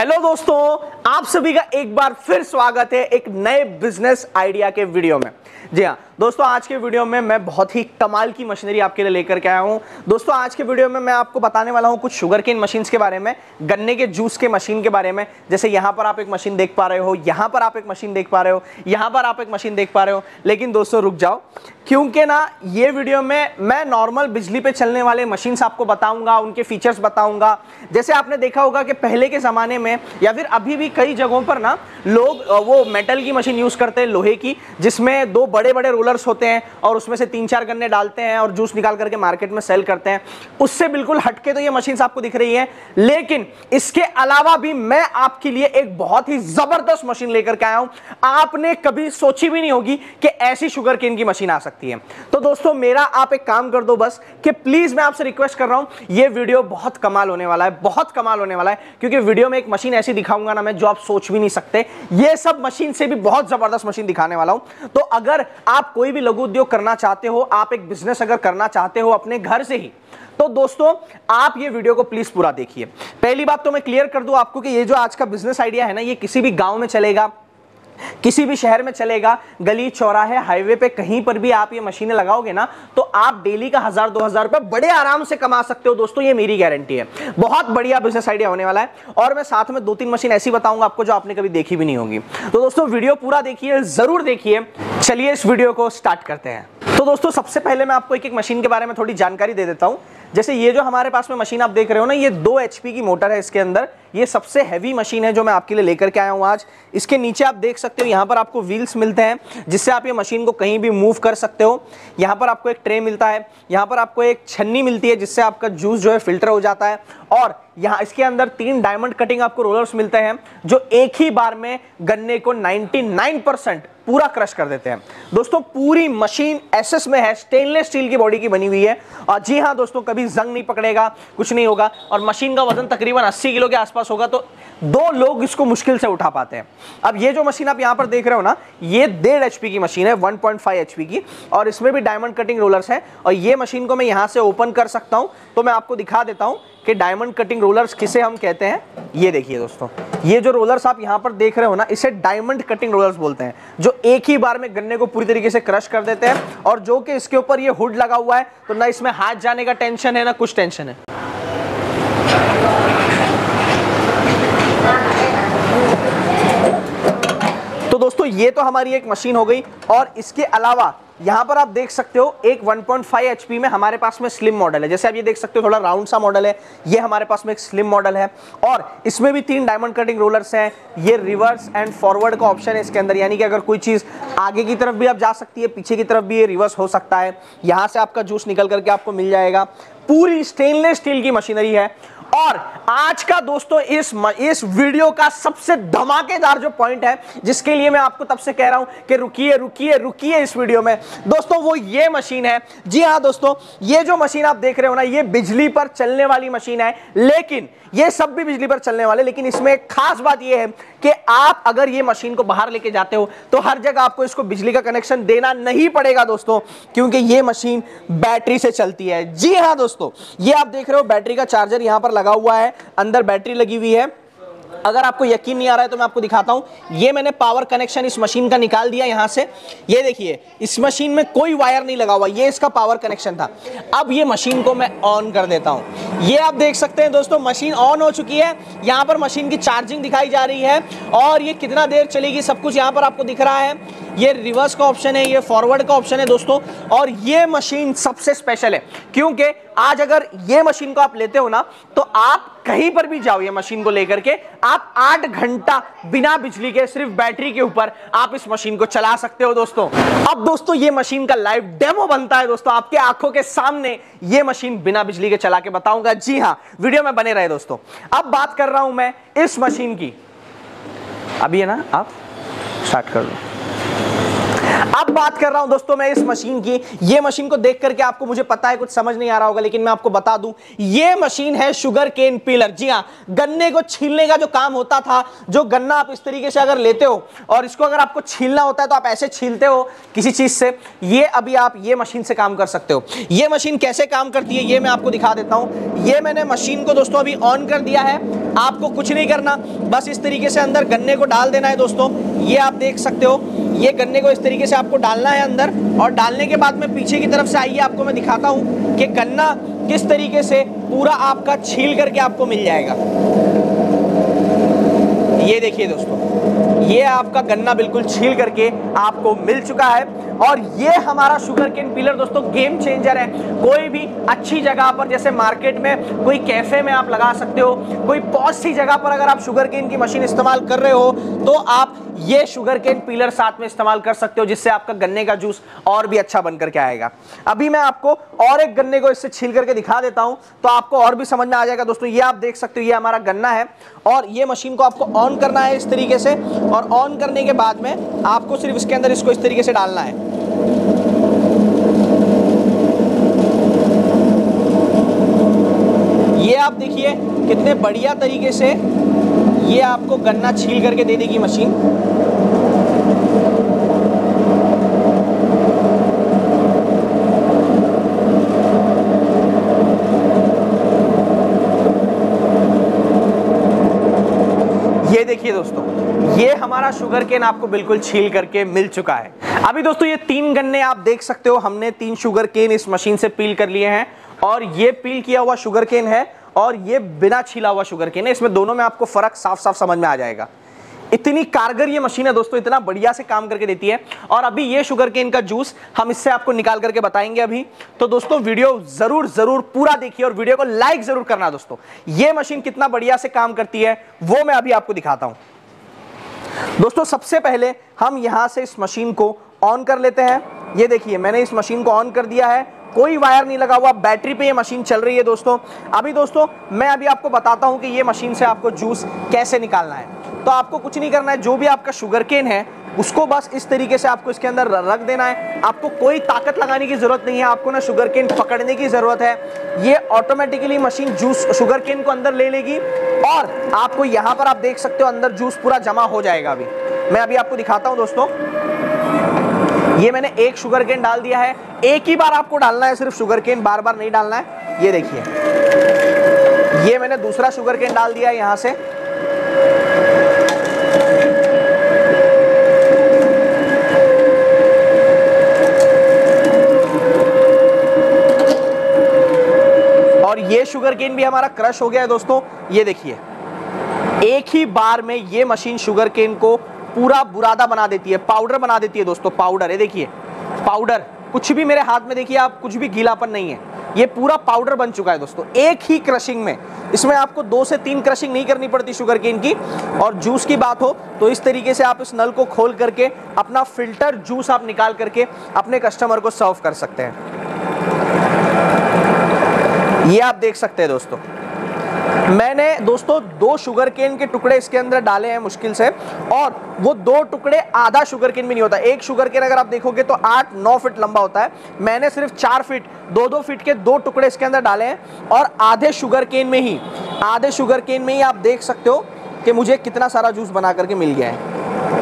Hello दोस्तों, आप सभी का एक बार फिर स्वागत है एक नए बिजनेस आइडिया के वीडियो में। जी हाँ दोस्तों, आज के वीडियो में मैं बहुत ही कमाल की मशीनरी आपके लिए लेकर के आया हूँ। दोस्तों आज के वीडियो में मैं आपको बताने वाला हूँ कुछ शुगर केन मशीन्स के बारे में, गन्ने के जूस के मशीन के बारे में। जैसे यहाँ पर आप एक मशीन देख पा रहे हो, यहाँ पर आप एक मशीन देख पा रहे हो, यहाँ पर आप एक मशीन देख पा रहे हो। लेकिन दोस्तों रुक जाओ, क्योंकि ना ये वीडियो में मैं नॉर्मल बिजली पे चलने वाले मशीन्स आपको बताऊंगा, उनके फीचर्स बताऊंगा। जैसे आपने देखा होगा कि पहले के ज़माने में या फिर अभी भी कई जगहों पर ना लोग वो मेटल की मशीन यूज़ करते हैं, लोहे की, जिसमें दो बड़े बड़े रोलर्स होते हैं और उसमें से 3-4 गन्ने डालते हैं और जूस निकाल करके मार्केट में सेल करते हैं। उससे बिल्कुल हटके तो ये मशीन्स आपको दिख रही है, लेकिन इसके अलावा भी मैं आपके लिए एक बहुत ही ज़बरदस्त मशीन लेकर के आया हूँ। आपने कभी सोची भी नहीं होगी कि ऐसी शुगर केन की मशीन आ सकती है। तो दोस्तों मेरा आप एक काम कर दो बस, कि प्लीज़ मैं आपसे रिक्वेस्ट कर रहा हूँ, ये वीडियो बहुत कमाल होने वाला है, बहुत कमाल होने वाला है। क्योंकि वीडियो में एक मशीन ऐसी दिखाऊंगा ना मैं, जो आप सोच भी नहीं सकते। ये सब मशीन से भी बहुत जबरदस्त मशीन दिखाने वाला हूं। तो अगर आप कोई भी लघु उद्योग करना चाहते हो, आप एक बिजनेस अगर करना चाहते हो अपने घर से ही, तो दोस्तों आप ये वीडियो को प्लीज पूरा देखिए। पहली बात तो मैं क्लियर कर दूं आपको कि ये जो आज का बिजनेस आइडिया है ना, ये किसी भी गांव में चलेगा, किसी भी शहर में चलेगा, गली चौराहे हाईवे पे कहीं पर भी आप ये मशीनें लगाओगे ना, तो आप डेली का 1000-2000 रुपए बड़े आराम से कमा सकते हो। दोस्तों ये मेरी गारंटी है, बहुत बढ़िया बिजनेस आइडिया होने वाला है। और मैं साथ में 2-3 मशीन ऐसी बताऊंगा आपको जो आपने कभी देखी भी नहीं होगी। तो दोस्तों वीडियो पूरा देखिए, जरूर देखिए। चलिए इस वीडियो को स्टार्ट करते हैं। तो दोस्तों सबसे पहले मैं आपको एक एक मशीन के बारे में थोड़ी जानकारी दे देता हूं। जैसे ये जो हमारे पास में मशीन आप देख रहे हो ना, ये 2 HP की मोटर है इसके अंदर। ये सबसे हैवी मशीन है जो मैं आपके लिए लेकर के आया हूं आज। इसके नीचे आप देख सकते हो, यहाँ पर आपको व्हील्स मिलते हैं जिससे आप ये मशीन को कहीं भी मूव कर सकते हो। यहाँ पर आपको एक ट्रे मिलता है, यहाँ पर आपको एक छन्नी मिलती है जिससे आपका जूस जो है फिल्टर हो जाता है। और यहाँ इसके अंदर 3 डायमंड कटिंग आपको रोलर्स मिलते हैं जो एक ही बार में गन्ने को 99% पूरा क्रश कर देते हैं। दोस्तों पूरी मशीन एसएस में है, स्टेनलेस स्टील की बॉडी की बनी हुई है। और जी हाँ दोस्तों, कभी जंग नहीं पकड़ेगा, कुछ नहीं होगा। और मशीन का वजन तकरीबन 80 किलो के आसपास होगा, तो 2 लोग इसको मुश्किल से उठा पाते हैं। अब ये जो मशीन आप यहाँ पर देख रहे हो ना, ये 1.5 HP की मशीन है, 1.5 HP की, और इसमें भी डायमंड कटिंग रोलर्स हैं। और ये मशीन को मैं यहाँ से ओपन कर सकता हूँ, तो मैं आपको दिखा देता हूँ कि डायमंड कटिंग रोलर्स किसे हम कहते हैं। ये देखिए दोस्तों, ये जो रोलर्स आप यहाँ पर देख रहे हो ना, इसे डायमंड कटिंग रोलर्स बोलते हैं, जो एक ही बार में गन्ने को पूरी तरीके से क्रश कर देते हैं। और जो कि इसके ऊपर ये हुड लगा हुआ है, तो ना इसमें हाथ जाने का टेंशन है, ना कुछ टेंशन है। तो दोस्तों ये तो हमारी एक मशीन हो गई। और इसके अलावा यहाँ पर आप देख सकते हो एक 1.5 HP में हमारे पास में स्लिम मॉडल है। जैसे आप ये देख सकते हो, थोड़ा राउंड सा मॉडल है, ये हमारे पास में एक स्लिम मॉडल है। और इसमें भी 3 डायमंड कटिंग रोलर्स हैं। ये रिवर्स एंड फॉरवर्ड का ऑप्शन है इसके अंदर, यानी कि अगर कोई चीज़ आगे की तरफ भी आप जा सकती है, पीछे की तरफ भी ये रिवर्स हो सकता है। यहाँ से आपका जूस निकल करके आपको मिल जाएगा। पूरी स्टेनलेस स्टील की मशीनरी है। और आज का दोस्तों इस वीडियो का सबसे धमाकेदार जो पॉइंट है, जिसके लिए मैं आपको तब से कह रहा हूं कि रुकिए रुकिए रुकिए इस वीडियो में, दोस्तों वो ये मशीन है। जी हां दोस्तों, ये जो मशीन आप देख रहे हो ना, ये बिजली पर चलने वाली मशीन है। लेकिन ये सब भी बिजली पर चलने वाले, लेकिन इसमें एक खास बात ये है कि आप अगर ये मशीन को बाहर लेके जाते हो तो हर जगह आपको इसको बिजली का कनेक्शन देना नहीं पड़ेगा दोस्तों, क्योंकि ये मशीन बैटरी से चलती है। जी हां दोस्तों, ये आप देख रहे हो बैटरी का चार्जर यहां पर लगा हुआ है, अंदर बैटरी लगी हुई है। अगर आपको यकीन नहीं आ रहा है तो मैं आपको दिखाता हूं। ये मैंने पावर कनेक्शन इस मशीन का निकाल दिया यहां से। ये देखिए, इस मशीन में कोई वायर नहीं लगा हुआ, ये इसका पावर कनेक्शन था। अब ये मशीन को मैं ऑन कर देता हूं। ये आप देख सकते हैं दोस्तों, मशीन ऑन हो चुकी है। यहां पर मशीन की चार्जिंग दिखाई जा रही है और ये कितना देर चलेगी सब कुछ यहां पर आपको दिख रहा है। ये रिवर्स का ऑप्शन है, ये फॉरवर्ड का ऑप्शन है दोस्तों। और ये मशीन सबसे स्पेशल है, क्योंकि आज अगर ये मशीन को आप लेते हो ना, तो आप कहीं पर भी जाओ ये मशीन को लेकर के, आप 8 घंटा बिना बिजली के सिर्फ बैटरी के ऊपर आप इस मशीन को चला सकते हो दोस्तों। अब दोस्तों ये मशीन का लाइव डेमो बनता है दोस्तों, आपके आंखों के सामने ये मशीन बिना बिजली के चला के बताऊंगा। जी हां, वीडियो में बने रहे दोस्तों। अब बात कर रहा हूं मैं इस मशीन की। अभी है ना, आप स्टार्ट कर दो। अब बात कर रहा हूं दोस्तों मैं इस मशीन की। ये मशीन को देख करके आपको, मुझे पता है कुछ समझ नहीं आ रहा होगा, लेकिन मैं आपको बता दूं, ये मशीन है शुगर केन पीलर। जी हां, गन्ने को छीलने का जो काम होता था, जो गन्ना आप इस तरीके से अगर लेते हो और इसको अगर आपको छीलना होता है तो आप ऐसे छीलते हो किसी चीज से, ये अभी आप ये मशीन से काम कर सकते हो। ये मशीन कैसे काम करती है ये मैं आपको दिखा देता हूं। ये मैंने मशीन को दोस्तों अभी ऑन कर दिया है। आपको कुछ नहीं करना, बस इस तरीके से अंदर गन्ने को डाल देना है दोस्तों। ये आप देख सकते हो, ये गन्ने को इस तरीके से आपको डालना है अंदर, और डालने के बाद में पीछे की तरफ से आइए, आपको मैं दिखाता हूं कि गन्ना किस तरीके से पूरा आपका छील करके आपको मिल जाएगा। ये देखिए दोस्तों, ये आपका गन्ना बिल्कुल छील करके आपको मिल चुका है। और ये हमारा शुगर केन पीलर दोस्तों गेम चेंजर है। कोई भी अच्छी जगह पर, जैसे मार्केट में, कोई कैफे में आप लगा सकते हो, कोई पॉश सी जगह पर अगर आप शुगर केन की मशीन इस्तेमाल कर रहे हो तो आप ये शुगर केन पीलर साथ में इस्तेमाल कर सकते हो, जिससे आपका गन्ने का जूस और भी अच्छा बन करके आएगा। अभी मैं आपको और एक गन्ने को इससे छील करके दिखा देता हूं तो आपको और भी समझ में आ जाएगा दोस्तों। ये आप देख सकते हो, ये हमारा गन्ना है और ये मशीन को आपको ऑन करना है इस तरीके से, और ऑन करने के बाद में आपको सिर्फ इसके अंदर इसको इस तरीके से डालना है। ये आप देखिए कितने बढ़िया तरीके से ये आपको गन्ना छील करके दे देगी मशीन। ये देखिए दोस्तों, ये हमारा शुगर केन आपको बिल्कुल छील करके मिल चुका है। अभी दोस्तों ये 3 गन्ने आप देख सकते हो, हमने 3 शुगर केन इस मशीन से पील कर लिए हैं, और ये पील किया हुआ शुगर केन है और ये बिना छीला हुआ शुगर केन है। इसमें दोनों में आपको फर्क साफ साफ समझ में आ जाएगा। इतनी कारगर ये मशीन है दोस्तों, इतना बढ़िया से काम करके देती है। और अभी ये शुगर केन का जूस हम इससे आपको निकाल करके बताएंगे अभी। तो दोस्तों वीडियो जरूर पूरा देखिए और वीडियो को लाइक जरूर करना दोस्तों। ये मशीन कितना बढ़िया से काम करती है वो मैं अभी आपको दिखाता हूं। दोस्तों सबसे पहले हम यहां से इस मशीन को ऑन कर लेते हैं। ये देखिए मैंने इस मशीन को ऑन कर दिया है, कोई वायर नहीं लगा हुआ, बैटरी पे ये मशीन चल रही है दोस्तों। अभी दोस्तों मैं अभी आपको बताता हूं कि ये मशीन से आपको जूस कैसे निकालना है। तो आपको कुछ नहीं करना है, जो भी आपका शुगर केन है उसको बस इस तरीके से आपको इसके अंदर रख देना है। आपको कोई ताकत लगाने की जरूरत नहीं है, आपको ना शुगर केन पकड़ने की जरूरत है। ये automatically machine juice sugar cane को अंदर ले लेगी और आपको यहाँ पर आप देख सकते हो अंदर जूस पूरा जमा हो जाएगा। अभी मैं अभी आपको दिखाता हूँ दोस्तों। ये मैंने एक शुगर केन डाल दिया है, एक ही बार आपको डालना है सिर्फ शुगर केन, बार बार नहीं डालना है। ये देखिए ये मैंने दूसरा शुगर केन डाल दिया है यहां से। और ये शुगर केन भी हमारा क्रश हो गया है दोस्तों। ये देखिए एक ही बार में ये मशीन शुगर केन को पूरा बुरादा बना देती है, पाउडर बना देती है दोस्तों, पाउडर। ये देखिए पाउडर, कुछ भी मेरे हाथ में देखिए आप, कुछ भी गीलापन नहीं है, ये पूरा पाउडर बन चुका है दोस्तों एक ही क्रशिंग में। इसमें आपको 2 से 3 क्रशिंग नहीं करनी पड़ती शुगर केन की। और जूस की बात हो तो इस तरीके से आप इस नल को खोल करके अपना फिल्टर जूस आप निकाल करके अपने कस्टमर को सर्व कर सकते हैं। ये आप देख सकते हैं दोस्तों, मैंने दोस्तों 2 शुगर केन के टुकड़े इसके अंदर डाले हैं मुश्किल से, और वो 2 टुकड़े आधा शुगर केन भी नहीं होता। एक शुगर केन अगर आप देखोगे तो 8-9 फीट लंबा होता है, मैंने सिर्फ 4 फीट 2-2 फीट के 2 टुकड़े इसके अंदर डाले हैं। और आधे शुगर केन में ही आप देख सकते हो कि मुझे कितना सारा जूस बना करके मिल गया है।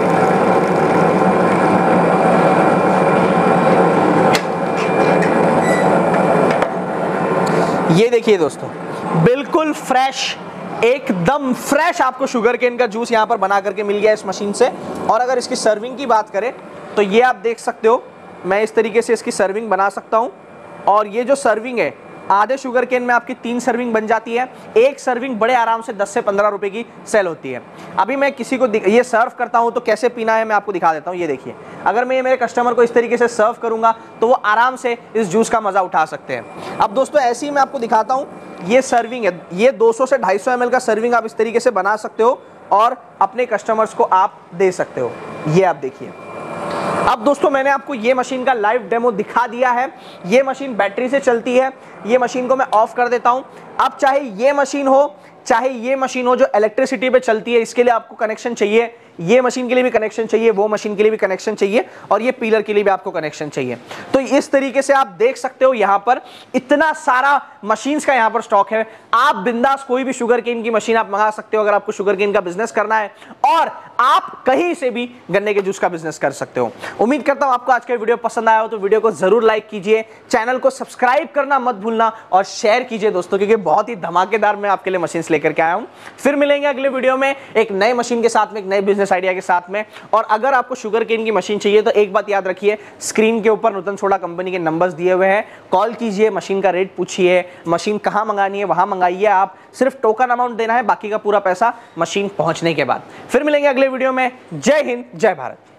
ये देखिए दोस्तों बिल्कुल फ्रेश, एकदम फ्रेश आपको शुगर केन का जूस यहां पर बना करके मिल गया इस मशीन से। और अगर इसकी सर्विंग की बात करें तो ये आप देख सकते हो, मैं इस तरीके से इसकी सर्विंग बना सकता हूं। और ये जो सर्विंग है, आधे शुगर केन में आपकी 3 सर्विंग बन जाती है। एक सर्विंग बड़े आराम से 10 से 15 रुपए की सेल होती है। अभी मैं किसी को ये सर्व करता हूं तो कैसे पीना है मैं आपको दिखा देता हूं। ये देखिए, अगर मैं मेरे कस्टमर को इस तरीके से सर्व करूंगा तो वो आराम से इस जूस का मजा उठा सकते हैं। अब दोस्तों ऐसे ही मैं आपको दिखाता हूं, ये सर्विंग है, ये 200 से 250 ml का सर्विंग आप इस तरीके से बना सकते हो और अपने कस्टमर्स को आप दे सकते हो। ये आप देखिए। अब दोस्तों मैंने आपको ये मशीन का लाइव डेमो दिखा दिया है। ये मशीन बैटरी से चलती है। ये मशीन को मैं ऑफ कर देता हूं। अब चाहे ये मशीन हो चाहे ये मशीन हो जो इलेक्ट्रिसिटी पे चलती है, इसके लिए आपको कनेक्शन चाहिए। ये मशीन के लिए भी कनेक्शन चाहिए, वो मशीन के लिए भी कनेक्शन चाहिए, और ये पीलर के लिए भी आपको कनेक्शन चाहिए। तो इस तरीके से आप देख सकते हो यहां पर इतना सारा मशीन्स का यहां पर स्टॉक है। आप बिंदास कोई भी शुगर केन की मशीन आप मंगा सकते हो अगर आपको शुगर केन का बिजनेस करना है, और आप कहीं से भी गन्ने के जूस का बिजनेस कर सकते हो। उम्मीद करता हूं आपको आज का वीडियो पसंद आया हो, तो वीडियो को जरूर लाइक कीजिए, चैनल को सब्सक्राइब करना मत भूलना, और शेयर कीजिए दोस्तों, क्योंकि बहुत ही धमाकेदार मैं आपके लिए मशीन्स लेकर के आया हूं। फिर मिलेंगे अगले वीडियो में एक नए मशीन के साथ में, एक नए बिजनेस आइडिया के साथ में। और अगर आपको शुगर केन की मशीन चाहिए तो एक बात याद रखिए, स्क्रीन के ऊपर नूतन सोडा कंपनी के नंबर्स दिए हुए हैं, कॉल कीजिए, मशीन का रेट पूछिए, मशीन कहां मंगानी है वहां मंगाइए, आप सिर्फ टोकन अमाउंट देना है, बाकी का पूरा पैसा मशीन पहुंचने के बाद। फिर मिलेंगे अगले वीडियो में। जय हिंद, जय भारत।